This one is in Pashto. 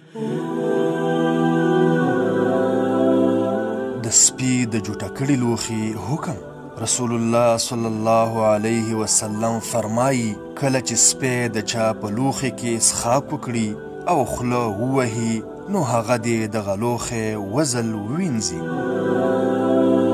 د سپي د جوټه کړي لوښي حکم. رسول الله صلی الله علیه وسلم فرمایي کله چې سپی د چا په لوښي کې څښاک وکړي او خوله ووهي نو هغه دې دغه لوښی وزل ووینځي.